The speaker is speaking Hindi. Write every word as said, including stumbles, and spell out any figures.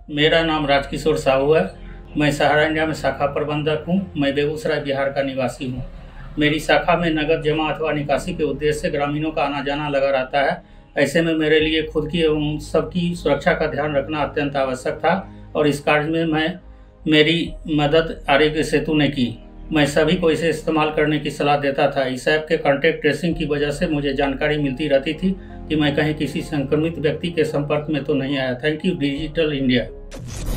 मेरा नाम राजकिशोर साहू है। मैं सहारा इंडिया में शाखा प्रबंधक हूँ। मैं बेगूसराय बिहार का निवासी हूँ। मेरी शाखा में नगद जमा अथवा निकासी के उद्देश्य से ग्रामीणों का आना जाना लगा रहता है। ऐसे में मेरे लिए खुद की एवं सबकी सुरक्षा का ध्यान रखना अत्यंत आवश्यक था और इस कार्य में मैं मेरी मदद आरोग्य सेतु ने की। मैं सभी को इसे इस्तेमाल करने की सलाह देता था। इस ऐप के कॉन्टैक्ट ट्रेसिंग की वजह से मुझे जानकारी मिलती रहती थी कि मैं कहीं किसी संक्रमित व्यक्ति के संपर्क में तो नहीं आया। Thank you digital India.